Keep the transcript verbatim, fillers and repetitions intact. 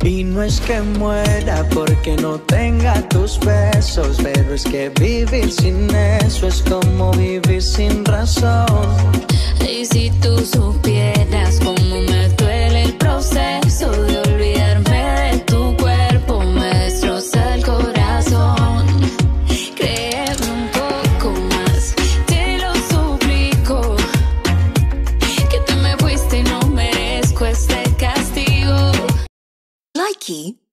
Y no es que muera porque no tenga tus besos, pero es que vivir sin eso es como vivir sin razón. Y si tú supieras cómo me duele el proceso de olvidarme de tu cuerpo, me destroza el corazón. Créeme un poco más, te lo suplico, que te me fuiste y no merezco este castigo. Likey